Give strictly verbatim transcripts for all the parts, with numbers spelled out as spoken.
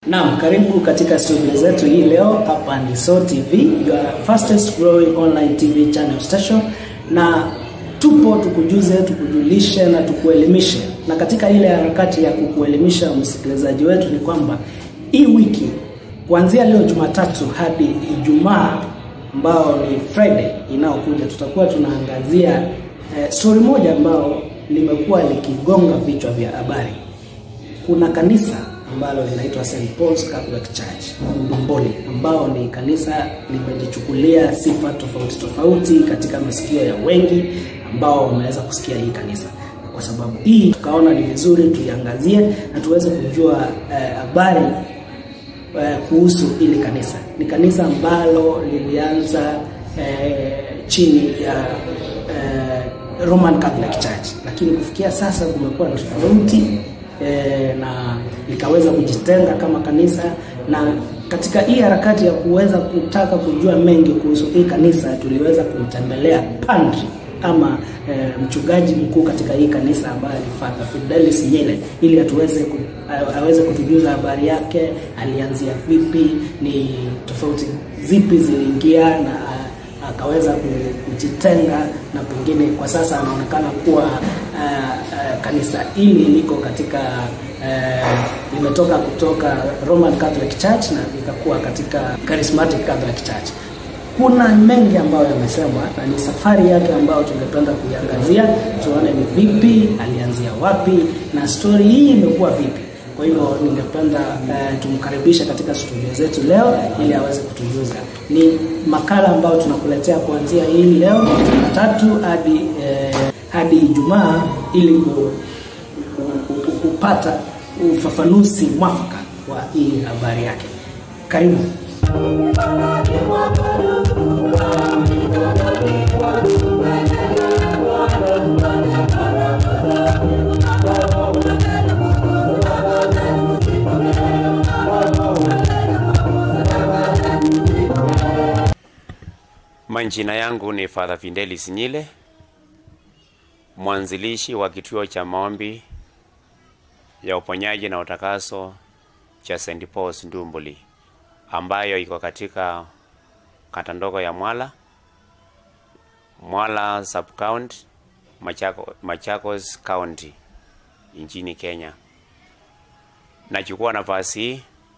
Naam, karibu katika studio zetu hii leo. Hapa ni So T V, your fastest growing online T V channel station, na tupo tukujuze, tukujulishe na tukuelimishe. Na katika ile harakati ya kukuelimisha msikilizaji wetu ni kwamba hii wiki kuanzia leo Jumatatu hadi Ijumaa ambao ni Friday inayokuja, tutakuwa tunaangazia eh, story moja ambao limekuwa likigonga vichwa vya habari. Kuna kanisa ambalo linaitwa Saint Paul's Catholic Church Ndumbuli, ambao ni kanisa limejichukulia sifa tofauti tofauti katika masikio ya wengi ambao wameweza kusikia hii kanisa. Kwa sababu hii tukaona ni vizuri tuiangazie na tuweze kujua habari eh, eh, kuhusu hili kanisa. Ni kanisa ambalo lilianza eh, chini ya eh, Roman Catholic Church, lakini kufikia sasa kumekuwa na tofauti E, na likaweza kujitenga kama kanisa. Na katika hii harakati ya kuweza kutaka kujua mengi kuhusu hii kanisa, tuliweza kumtembelea padri ama e, mchungaji mkuu katika hii kanisa ambaye ni Father Fidelis nyile, ili atuweze ku, aweze kutujuza habari yake, alianzia vipi, ni tofauti zipi ziliingia na akaweza kujitenga, na pengine kwa sasa anaonekana kuwa uh, uh, kanisa hili liko katika uh, limetoka kutoka Roman Catholic Church na likakuwa katika Charismatic Catholic Church. Kuna mengi ambayo yamesemwa na ni safari yake ambayo tungependa kuiangazia, tuone ni vipi, alianzia wapi na story hii imekuwa vipi. Kwa hivyo ningependa uh, tumkaribisha katika studio zetu leo ili aweze kutujuza. Ni makala ambayo tunakuletea kuanzia hii leo Jumatatu hadi eh, hadi Ijumaa ili ku, ku, ku, kupata ufafanuzi mwafaka wa hii habari yake. Karibu. Majina yangu ni Father Fidelis Nyile, mwanzilishi wa kituo cha maombi ya uponyaji na utakaso cha Saint Paul's Ndumbuli, ambayo iko katika kata ndogo ya Mwala, Mwala sub-county, Machako, Machakos County, nchini Kenya. Nachukua nafasi hii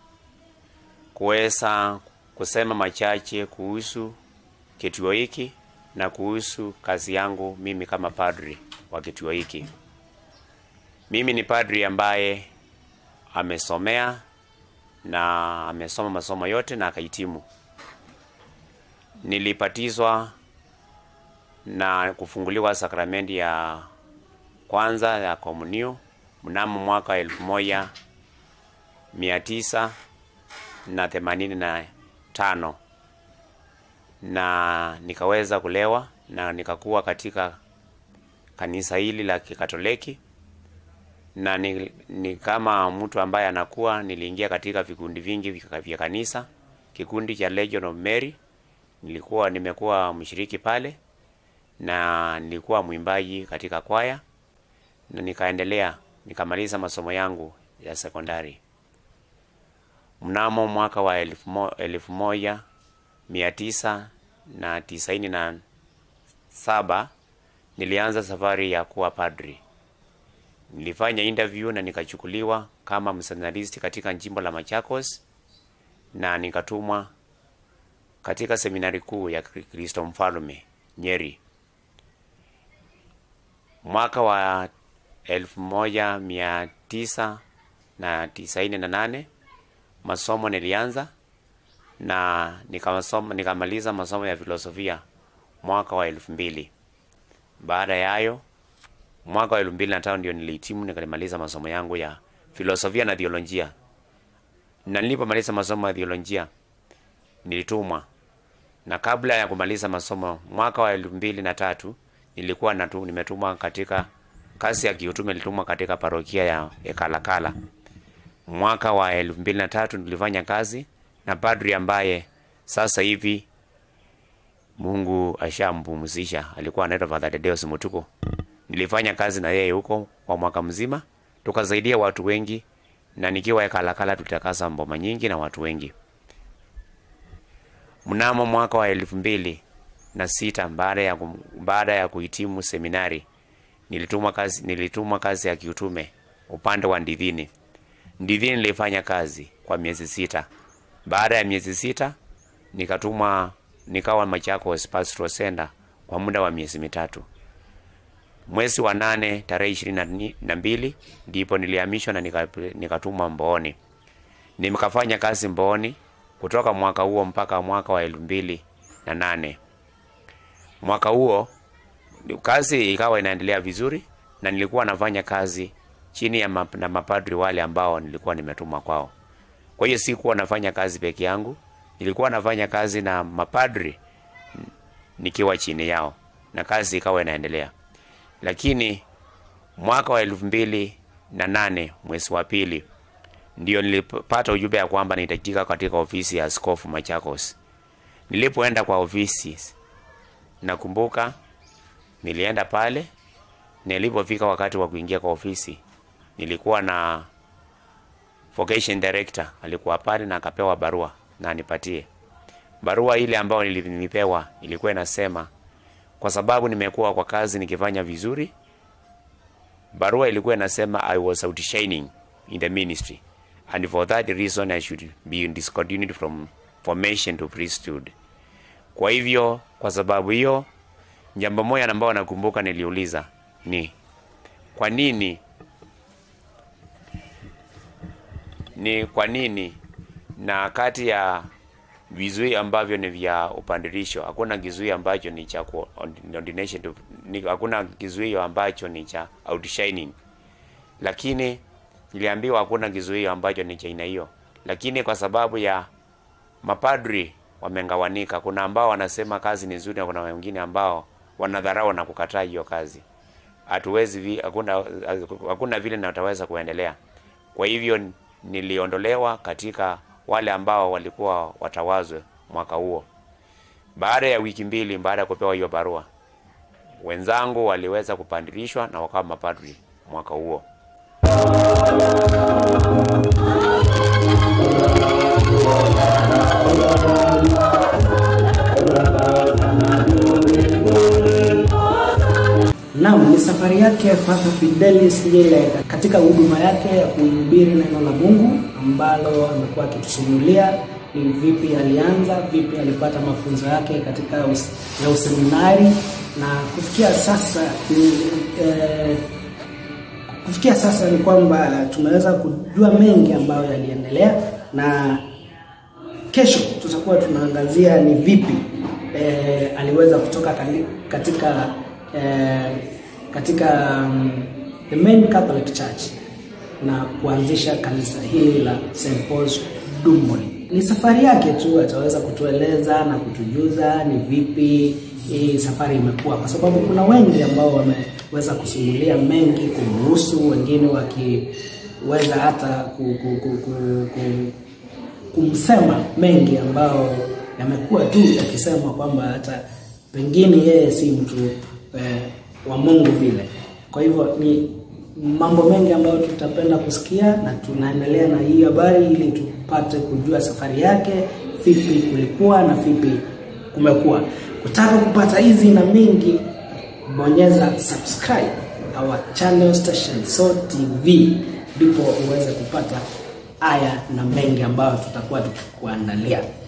kuweza kusema machache kuhusu kituo hiki na kuhusu kazi yangu mimi kama padri wa kituo hiki. Mimi ni padri ambaye amesomea na amesoma masomo yote na akahitimu. Nilipatizwa na kufunguliwa sakramenti ya kwanza ya komunio mnamo mwaka elfu moja mia tisa na themanini na tano, na nikaweza kulewa na nikakuwa katika kanisa hili la Kikatoliki. Na ni, ni kama mtu ambaye anakuwa, niliingia katika vikundi vingi vya kanisa. Kikundi cha Legion of Mary nilikuwa nimekuwa mshiriki pale, na nilikuwa mwimbaji katika kwaya, na nikaendelea nikamaliza masomo yangu ya sekondari. Mnamo mwaka wa elfu, mo, elfu moja mia tisa na tisaini na saba nilianza safari ya kuwa padri. Nilifanya interview na nikachukuliwa kama mseminaristi katika jimbo la Machakos, na nikatumwa katika seminari kuu ya Kristo Mfalme Nyeri. Mwaka wa elfu moja mia tisa na tisaini na nane masomo nilianza na nikasoma nikamaliza masomo ya filosofia mwaka wa elfu mbili. Baada ya hayo mwaka wa elfu mbili na tano ndio nilihitimu, nikalimaliza masomo yangu ya filosofia na theolojia. Na nilipomaliza masomo ya theolojia nilitumwa, na kabla ya kumaliza masomo mwaka wa elfu mbili na tatu nilikuwa natu nimetumwa katika kazi ya kiutume, nilitumwa katika parokia ya Ekalakala. Mwaka wa elfu mbili na tatu nilifanya kazi na padri ambaye sasa hivi Mungu ashampumzisha, alikuwa anaitwa Father Deus Mutuko. Nilifanya kazi na yeye huko kwa mwaka mzima, tukasaidia watu wengi na nikiwa Ekalakala tutakasa mboma nyingi na watu wengi. Mnamo mwaka wa elfu mbili na sita baada ya baada ya kuhitimu seminari, nilitumwa kazi nilitumwa kazi ya kiutume upande wa Ndidhini. Ndidhini nilifanya kazi kwa miezi sita. Baada ya miezi sita nikatumwa nikawa Machakos Pastoral Center kwa muda wa miezi mitatu. Mwezi wa nane tarehe ishirini na mbili ndipo nilihamishwa na nikatumwa Mbooni. Nimekafanya kazi Mbooni kutoka mwaka huo mpaka mwaka wa elfu mbili na nane. Mwaka huo kazi ikawa inaendelea vizuri na nilikuwa nafanya kazi chini ya map, na mapadri wale ambao nilikuwa nimetumwa kwao. Kwa hiyo sikuwa nafanya kazi peke yangu, nilikuwa nafanya kazi na mapadri nikiwa chini yao na kazi ikawa inaendelea. Lakini mwaka wa elfu mbili na nane mwezi wa pili ndio nilipata ujumbe ya kwamba nitahitajika katika ofisi ya askofu Machakos. Nilipoenda kwa ofisi, nakumbuka nilienda pale, nilipofika wakati wa kuingia kwa ofisi nilikuwa na vocation director alikuwa pale na akapewa barua na nipatie. Barua ile ambayo nilipewa ilikuwa inasema kwa sababu nimekuwa kwa kazi nikifanya vizuri. Barua ilikuwa inasema I was outshining in the ministry and for that reason I should be discontinued from formation to priesthood. Kwa hivyo kwa sababu hiyo jambo moja ambalo nakumbuka niliuliza ni kwa nini ni kwa nini na kati ya vizui ambavyo ni vya upandirisho hakuna kizui ambacho ni cha ordination to, ni, hakuna kizui ambacho ni cha outshining. Lakini niliambiwa hakuna kizui ambacho ni cha aina hiyo. Lakini kwa sababu ya mapadri wamengawanika, kuna ambao wanasema kazi ni nzuri na kuna wengine ambao wanadharau na kukataa hiyo kazi. Hatuwezi hakuna hakuna vile na utaweza kuendelea. Kwa hivyo niliondolewa katika wale ambao walikuwa watawazwe mwaka huo. Baada ya wiki mbili baada ya kupewa hiyo barua, wenzangu waliweza kupandirishwa na wakawa mapadri mwaka huo. Naam, ni safari yake Father Fidelis nyile katika huduma yake ya kuhubiri neno la Mungu ambalo amekuwa akitusimulia ni vipi alianza, vipi alipata mafunzo yake katika us, ya useminari na kufikia sasa ni, eh, kufikia sasa ni kwamba tumeweza kujua mengi ambayo yaliendelea, na kesho tutakuwa tunaangazia ni vipi eh, aliweza kutoka katika eh, katika um, the main Catholic Church na kuanzisha kanisa hili la Saint Paul's Ndumbuli. Ni safari yake tu ataweza kutueleza na kutujuza ni vipi hii safari imekuwa, kwa sababu kuna wengi ambao wameweza kusimulia mengi kumhusu, wengine wakiweza hata ku, ku, ku, ku, ku, kumsema mengi ambao yamekuwa tu yakisema kwamba hata pengine yeye si mtu eh, wa Mungu vile. Kwa hivyo ni mambo mengi ambayo tutapenda kusikia, na tunaendelea na hii habari ili tupate kujua safari yake, vipi kulikuwa na vipi kumekuwa. Kutaka kupata hizi na mingi, bonyeza subscribe our channel station So T V ndipo uweze kupata haya na mengi ambayo tutakuwa tukikuandalia.